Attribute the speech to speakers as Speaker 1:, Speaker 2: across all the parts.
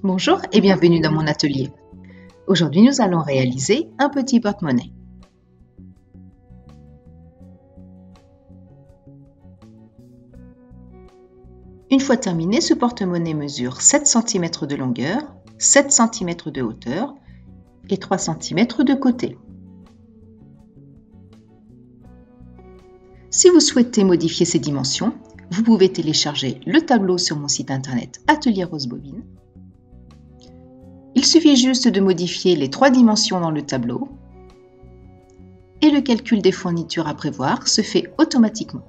Speaker 1: Bonjour et bienvenue dans mon atelier. Aujourd'hui, nous allons réaliser un petit porte-monnaie. Une fois terminé, ce porte-monnaie mesure 7 cm de longueur, 7 cm de hauteur et 3 cm de côté. Si vous souhaitez modifier ces dimensions, vous pouvez télécharger le tableau sur mon site internet Atelier Rose Bobine. Il suffit juste de modifier les 3 dimensions dans le tableau et le calcul des fournitures à prévoir se fait automatiquement.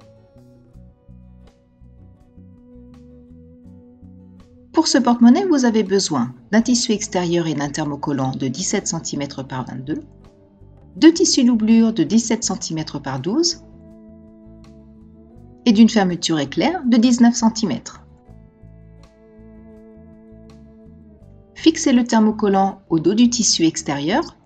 Speaker 1: Pour ce porte-monnaie, vous avez besoin d'un tissu extérieur et d'un thermocollant de 17 cm par 22, de tissu doublure de 17 cm par 12 et d'une fermeture éclair de 19 cm. Fixez le thermocollant au dos du tissu extérieur.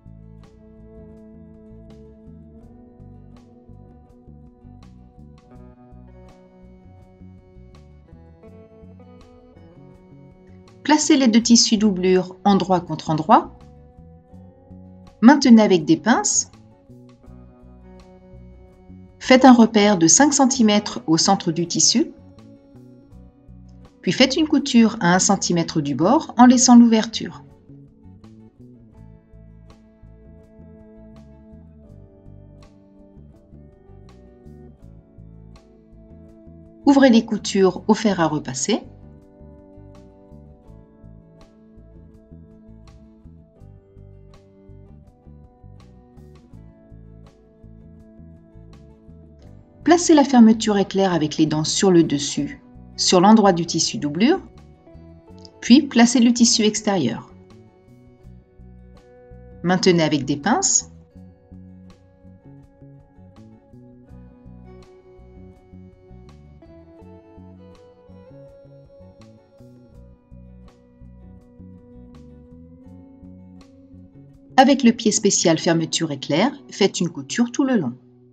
Speaker 1: Placez les deux tissus doublure endroit contre endroit. Maintenez avec des pinces. Faites un repère de 5 cm au centre du tissu. Puis faites une couture à 1 cm du bord en laissant l'ouverture. Ouvrez les coutures au fer à repasser. Placez la fermeture éclair avec les dents sur le dessus, sur l'endroit du tissu doublure, puis placez le tissu extérieur. Maintenez avec des pinces. Avec le pied spécial fermeture éclair, faites une couture tout le long.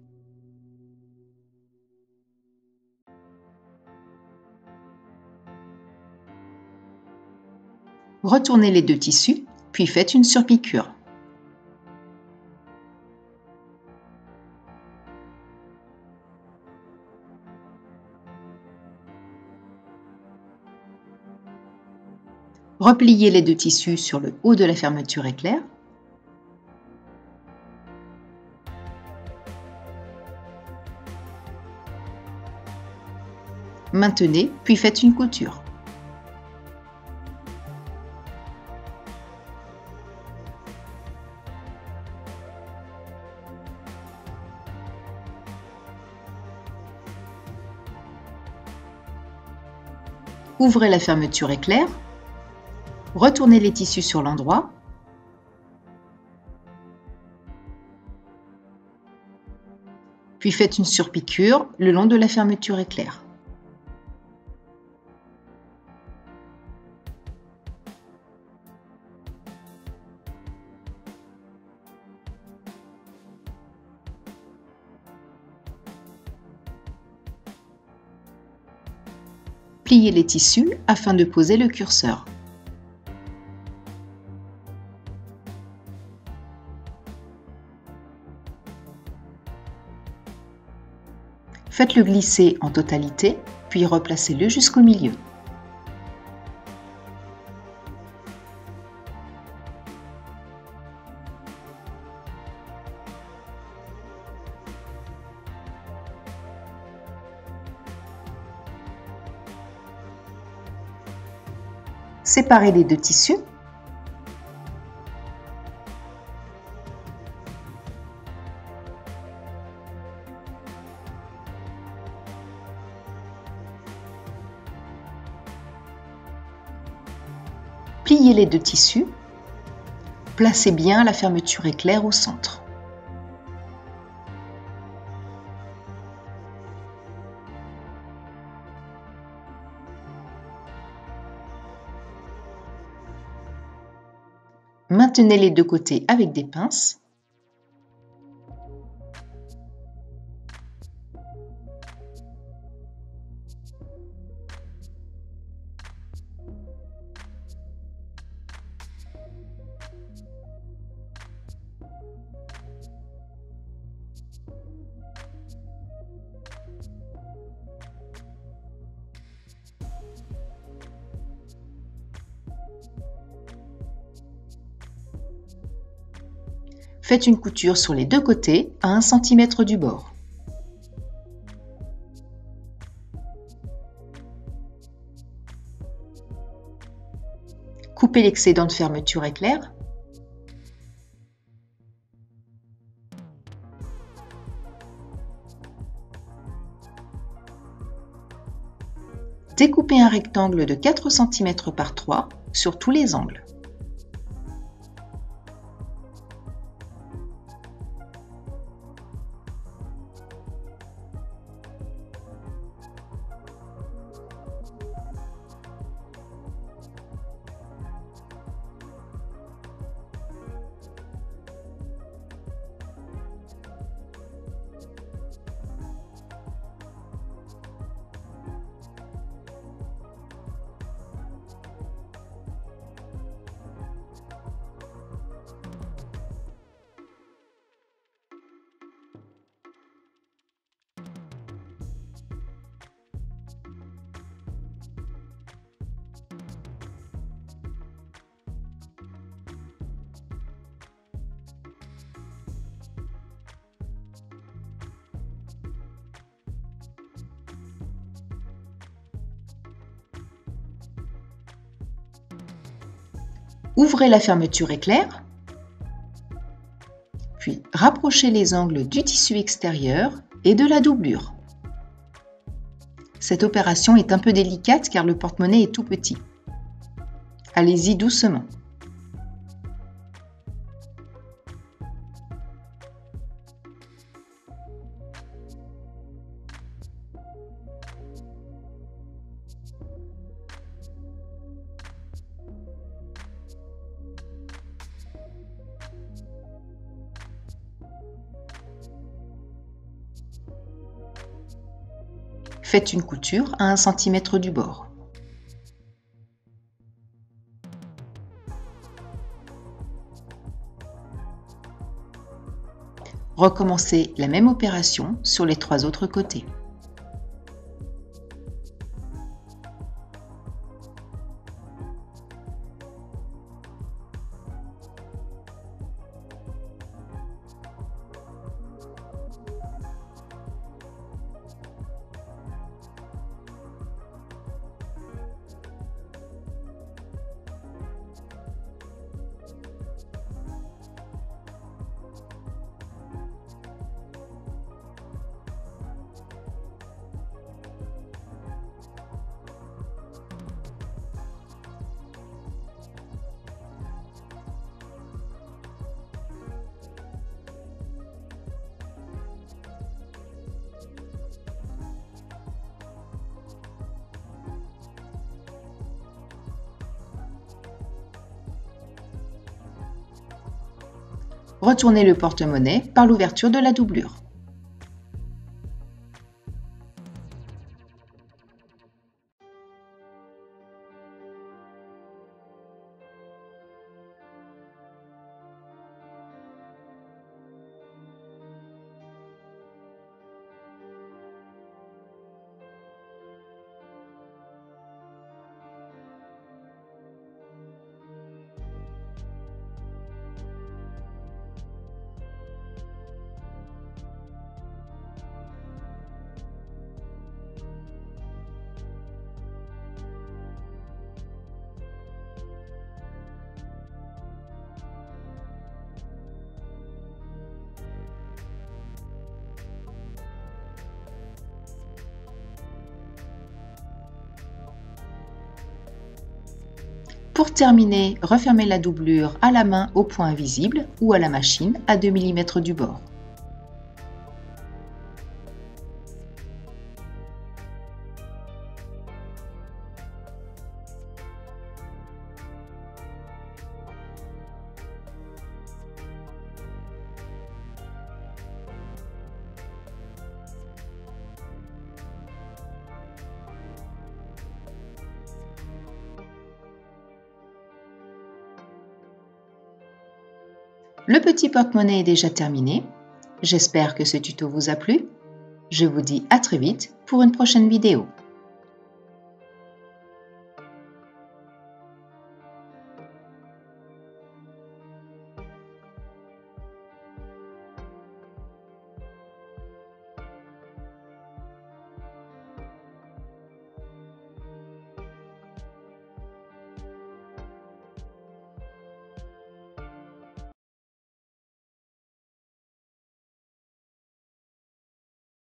Speaker 1: Retournez les deux tissus, puis faites une surpiqûre. Repliez les deux tissus sur le haut de la fermeture éclair. Maintenez, puis faites une couture. Ouvrez la fermeture éclair. Retournez les tissus sur l'endroit. Puis faites une surpiqûre le long de la fermeture éclair. Pliez les tissus afin de poser le curseur. Faites-le glisser en totalité, puis replacez-le jusqu'au milieu. Séparez les deux tissus. Pliez les deux tissus. Placez bien la fermeture éclair au centre. Maintenez les deux côtés avec des pinces. Faites une couture sur les deux côtés à 1 cm du bord. Coupez l'excédent de fermeture éclair. Découpez un rectangle de 4 cm par 3 sur tous les angles. Ouvrez la fermeture éclair, puis rapprochez les angles du tissu extérieur et de la doublure. Cette opération est un peu délicate car le porte-monnaie est tout petit. Allez-y doucement. Faites une couture à 1 cm du bord. Recommencez la même opération sur les 3 autres côtés. Retournez le porte-monnaie par l'ouverture de la doublure. Pour terminer, refermez la doublure à la main au point invisible ou à la machine à 2 mm du bord. Le petit porte-monnaie est déjà terminé. J'espère que ce tuto vous a plu. Je vous dis à très vite pour une prochaine vidéo.